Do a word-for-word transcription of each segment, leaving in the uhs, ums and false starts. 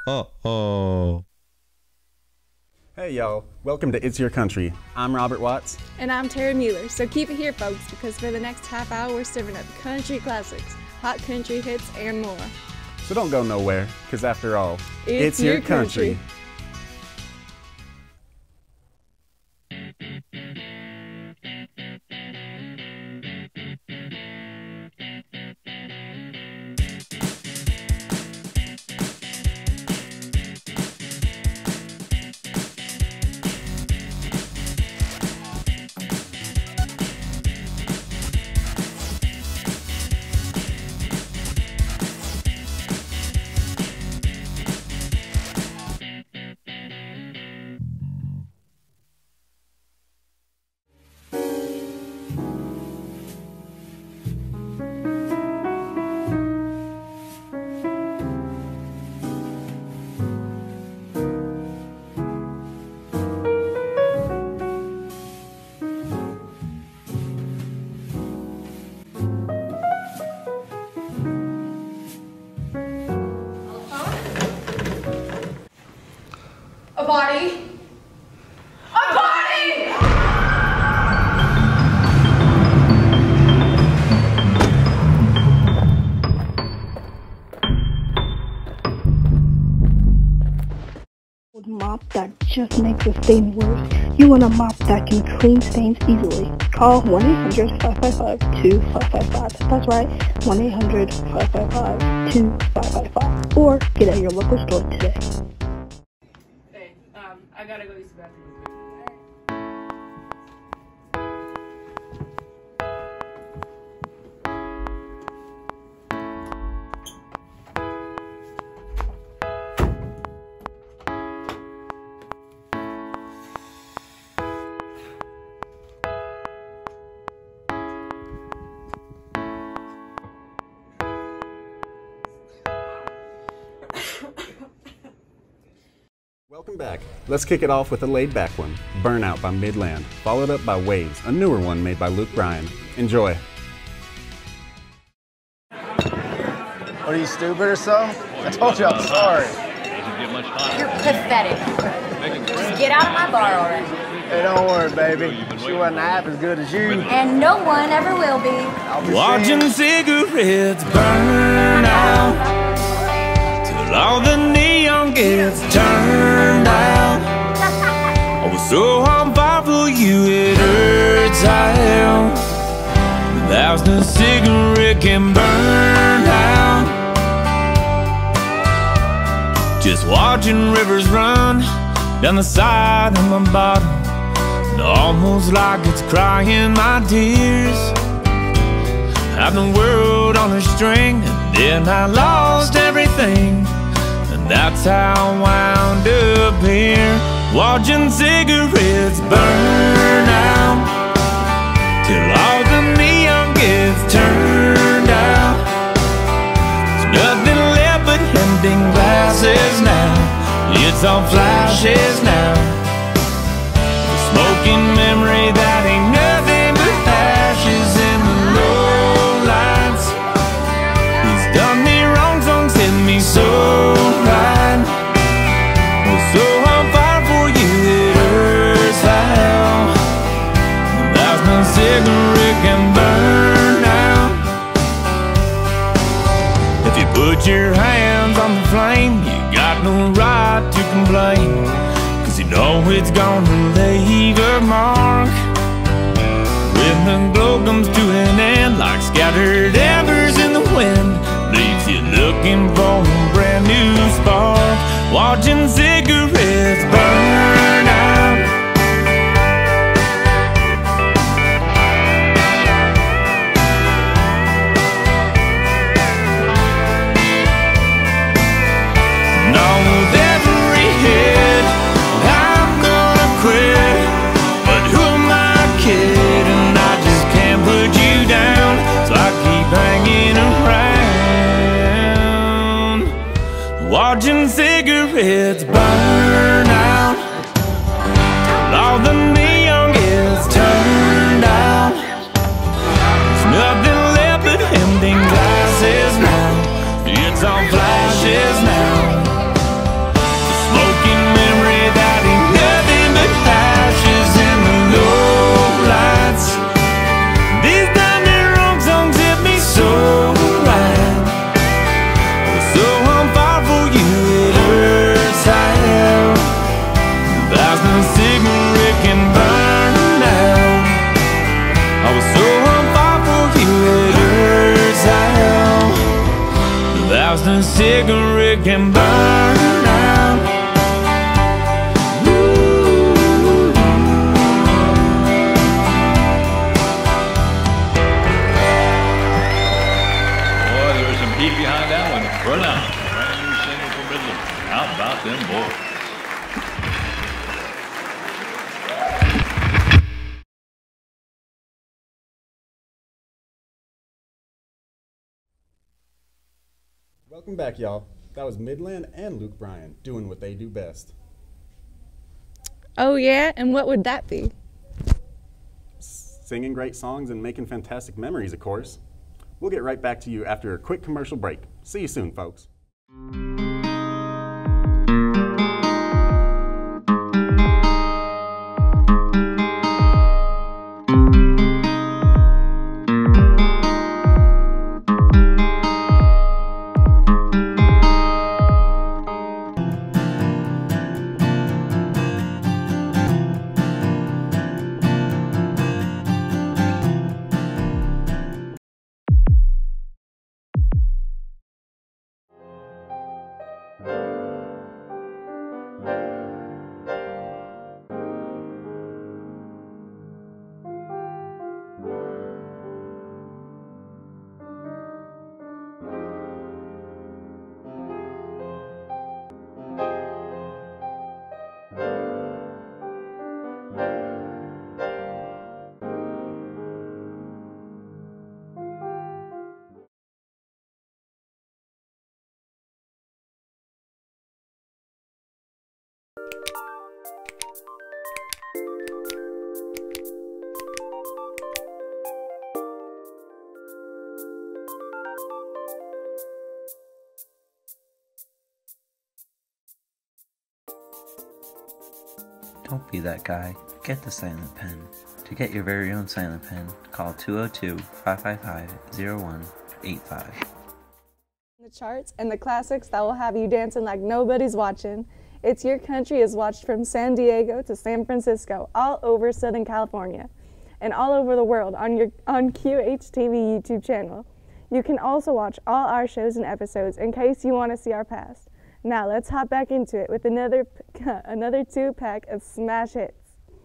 oh, oh. Hey y'all, welcome to It's Your Country. I'm Robert Watts. And I'm Tara Mueller. So keep it here, folks, because for the next half hour, we're serving up country classics, hot country hits, and more. So don't go nowhere, because after all, It's, it's your country. country. A body. A body! With mop that just makes a stain worse. You want a mop that can clean stains easily. Call one eight hundred, five five five, two five five five. That's right, one eight hundred, five five five, two five five five. Or get at your local store today. Hey, um, I gotta go use the bathroom. Welcome back. Let's kick it off with a laid-back one, Burnout by Midland, followed up by Waves, a newer one made by Luke Bryan. Enjoy. What are you, stupid or something? I told you I'm sorry. You're pathetic. Just get out of my bar already. Hey, don't worry, baby. She wasn't half as good as you. And no one ever will be. I'll be Watching seeing. cigarettes burn out till all the neon gets turned out. I was so on fire for you, it hurts how a thousand cigarette can burn out. Just watching rivers run down the side of my bottom, and almost like it's crying my tears. Had the world on a string, and then I lost everything, and that's how I wound up here, watching cigarettes burn out till all the neon gets turned out. There's nothing left but empty glasses now. It's all flashes now. The smoking memory that ain't nothing but ashes in the low lights. He's done me wrong, songs hit me so right. Was so on fire for you, it hurts how a thousand cigarette can burn out. If you put your hands on the flame, you got no right to complain, 'cause you know it's gonna leave a mark. When the glow comes to an end, like scattered embers in the wind, leaves you looking for a brand new spark, watching cigarettes burn out. Watching cigarettes burn out till all the neon gets turned out. There's nothing left but empty glasses now. It's all flashes now. just a cigarette can burn out. Boy, there was some heat behind that one. Burnout, brand new single from Midland. How about them boys? Welcome back, y'all. That was Midland and Luke Bryan doing what they do best. Oh yeah, and what would that be? Singing great songs and making fantastic memories, of course. We'll get right back to you after a quick commercial break. See you soon, folks. Don't be that guy. Get the silent pen. To get your very own silent pen, call two oh two, five five five, oh one eight five. The charts and the classics that will have you dancing like nobody's watching. It's Your Country is watched from San Diego to San Francisco, all over Southern California, and all over the world on your on Q H T V YouTube channel. You can also watch all our shows and episodes in case you want to see our past. Now let's hop back into it with another another two-pack of smash hits.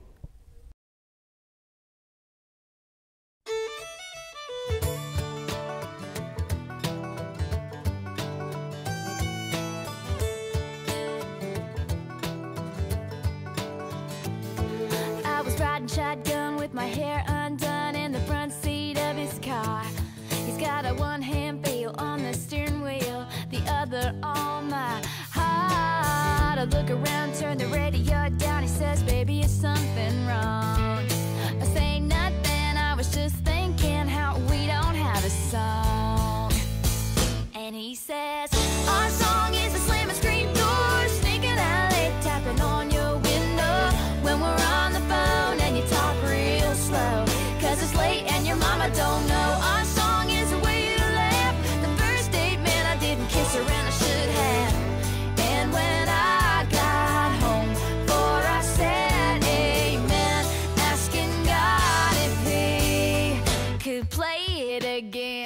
I was riding shotgun with my hair undone in the front seat of his car. He's got a one-hand feel on the steering wheel, the other on my heart. I look around, turn the radio down. He says, baby, is something wrong? I say nothing, I was just thinking how we don't have a song. And he says, our song is a slamming screen door, sneaking out late, tapping on your window when we're on the phone and you talk real slow, cause it's late and your mama don't know. Our song is the way you laugh, the first date, man, I didn't kiss her and I should have. And when I got home, for I said amen, asking God if he could play it again.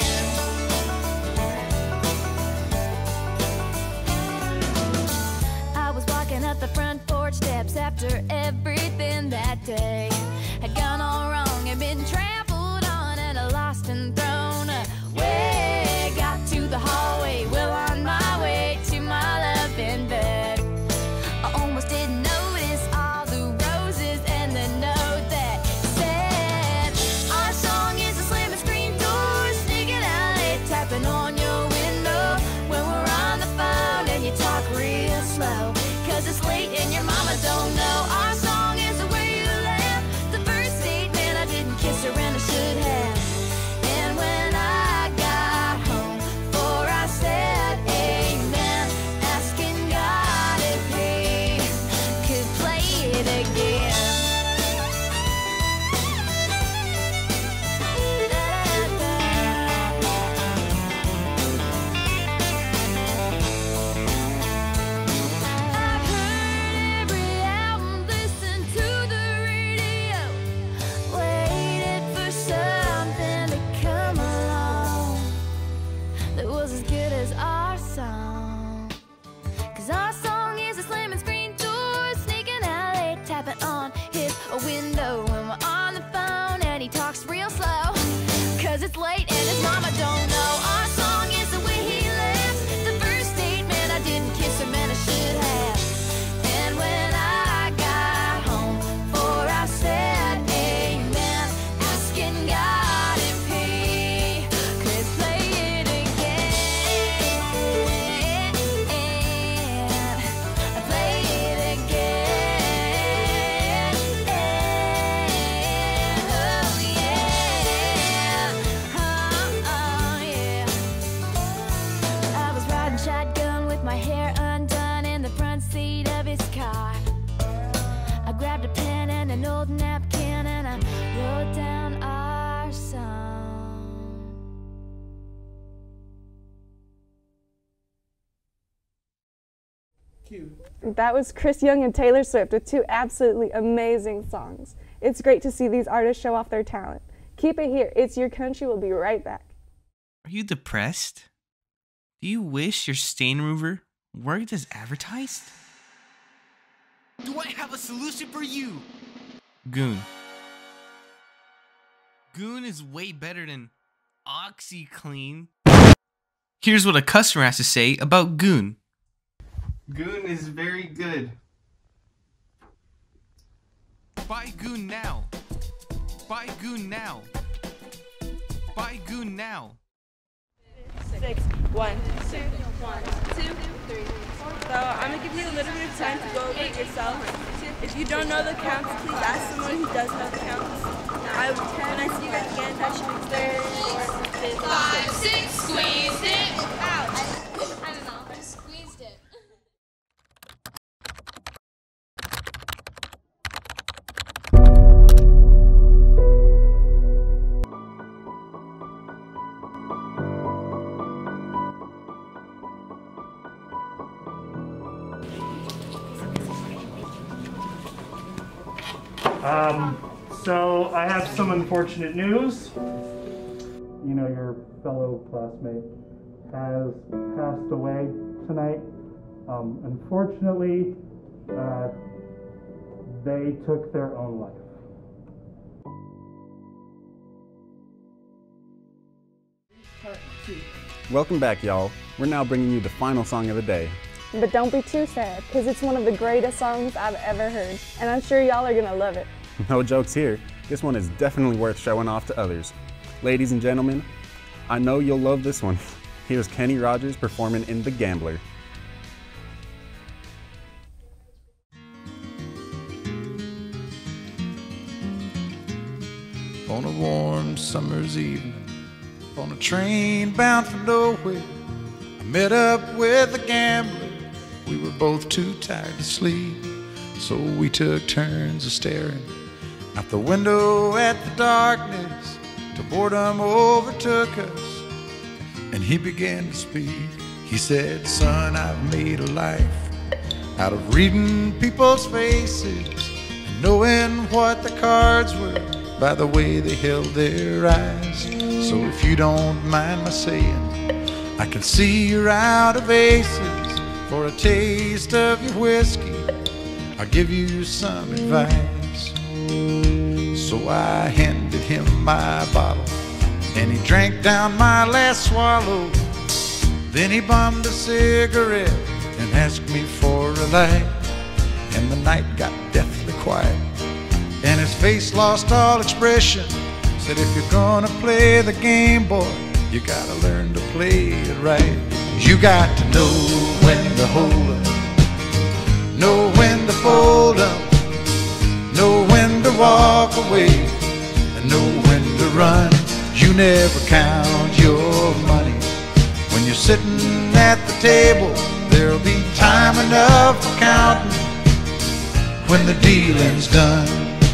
I was walking up the front porch steps after everything that day had gone all wrong, had been trampled on and lost and thrown away. Got to the hallway, well on my way to my love in bed. I almost didn't notice all the roses and the note that said, our song is a slamming screen door, sneaking out late, tapping on your window when we're on the phone and you talk real slow, cause it's late and your mama don't know. Our song is the way you laugh, the first date, man, I didn't kiss her and I it's late and his mama don't know. Our song is the way he left. The first date, man, I didn't kiss her, man, I should have. And when I got home, for I said amen, asking God if he could play it again. Play it again. Oh yeah. Oh, oh yeah. I was riding shotgun with my hair undone in the front seat of his car. I grabbed a pen and an old napkin and I wrote down our song. That was Chris Young and Taylor Swift with two absolutely amazing songs. It's great to see these artists show off their talent. Keep it here. It's Your Country. We'll be right back. Are you depressed? Do you wish your stain remover worked as advertised? Do I have a solution for you? Goon. Goon is way better than OxyClean. Here's what a customer has to say about Goon. Goon is very good. Buy Goon now. Buy Goon now. Buy Goon now. Six. One, two, one, two, three, four. So I'm gonna give you a little bit of time to go over it yourself. If you don't know the counts, please ask someone who does know the counts. I would can I see you guys again? That should be third, fourth, fifth, Five, sixth. six, squeezed it. Ouch. I don't know, I just squeezed it. Um, so I have some unfortunate news. You know, your fellow classmate has passed away tonight. Um, unfortunately, uh, they took their own life. Welcome back, y'all. We're now bringing you the final song of the day. But don't be too sad, because it's one of the greatest songs I've ever heard, and I'm sure y'all are gonna love it. No jokes here. This one is definitely worth showing off to others. Ladies and gentlemen, I know you'll love this one. Here's Kenny Rogers performing in The Gambler. On a warm summer's evening, on a train bound for nowhere, I met up with a gambler. We were both too tired to sleep, so we took turns of staring out the window at the darkness till boredom overtook us, and he began to speak. He said, "Son, I've made a life out of reading people's faces and knowing what the cards were by the way they held their eyes. So if you don't mind my saying, I can see you're out of aces. For a taste of your whiskey, I'll give you some advice." So I handed him my bottle, and he drank down my last swallow. Then he bummed a cigarette and asked me for a light, and the night got deathly quiet, and his face lost all expression. Said, "If you're gonna play the game, boy, you gotta learn to play it right. You got to know when to hold up, know when to fold up, know when to walk away, and know when to run. You never count your money when you're sitting at the table. There'll be time enough for counting when the dealing's done."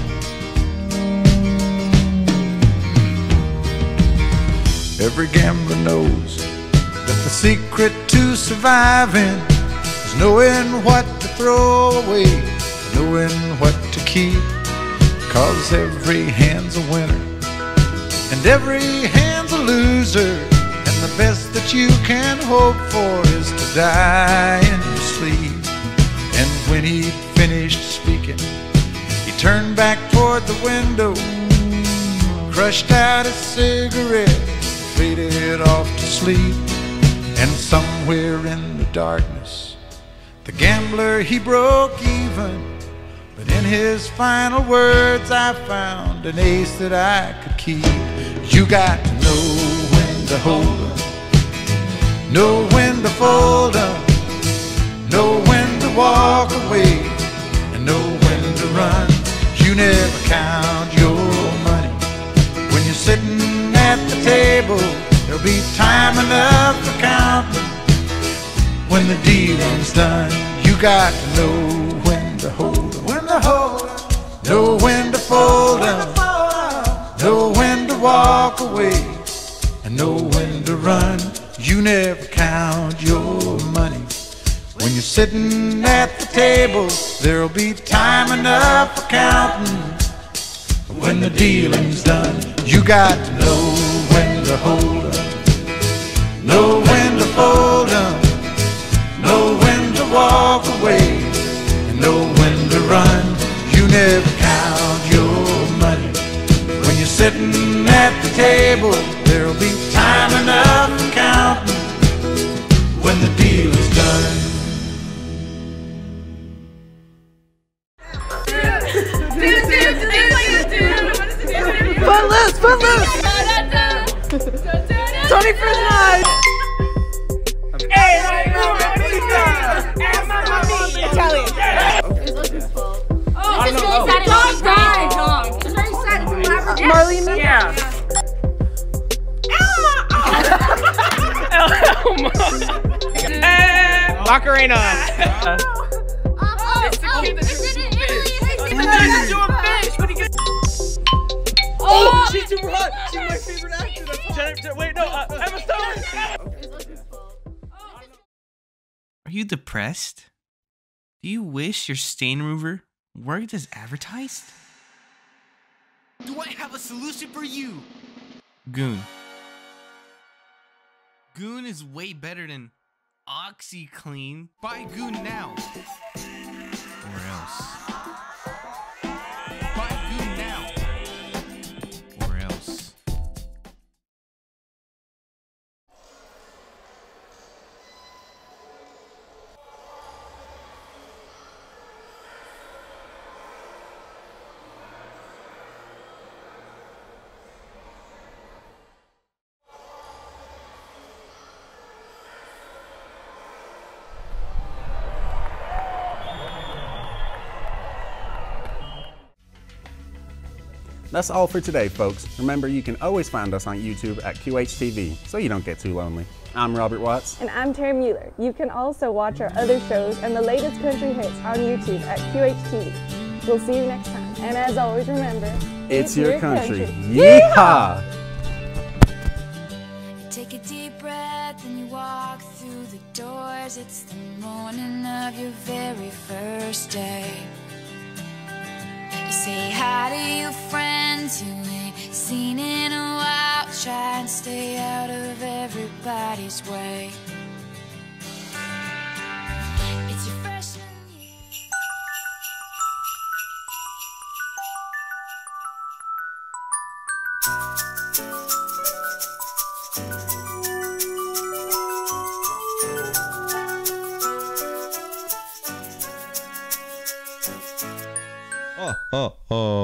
Every gambler knows that the secret to surviving is knowing what to throw away, knowing what to keep. Cause every hand's a winner and every hand's a loser, and the best that you can hope for is to die in your sleep. And when he'd finished speaking, he turned back toward the window, crushed out a cigarette, faded off to sleep. And somewhere in the darkness, the gambler, he broke even. But in his final words, I found an ace that I could keep. You got to know when to hold up, know when to fold up, know when to walk away, and know when to run. You never count your money when you're sitting at the table. There'll be time enough for counting when the dealing's done. You got to know when to hold up, when to hold up, know when to fold up, know when to walk away, and know when to run. You never count your money when you're sitting at the table. There'll be time enough for counting when the dealing's done. You got to know when to hold up, know when to fold up, know when to walk away, and know when to run. You never count your money when you're sitting at the table. There'll be time enough for counting when the deal is done. Footloose, Footloose! twenty-first night! Italian. Oh, it's really sad. Dog died. Dog. It's very sad. Marlene? Yeah. Elma. Macarena. Oh, she's super hot. She's my favorite actor. That's Jennifer, wait, no, uh, Emma Stone. Are you depressed? Do you wish your stain remover worked as advertised? Do I have a solution for you? Goon. Goon is way better than OxyClean. Buy Goon now. Or else. Buy Goon now. Or else. That's all for today, folks. Remember, you can always find us on YouTube at Q H T V, so you don't get too lonely. I'm Robert Watts. And I'm Tara Mueller. You can also watch our other shows and the latest country hits on YouTube at Q H T V. We'll see you next time. And as always, remember, it's, it's your, your country. country. Yeehaw! Take a deep breath and you walk through the doors. It's the morning of your very first day. You say hi to your friends you ain't seen in a while. Try and stay out of everybody's way. It's your freshman year. Oh, oh, oh.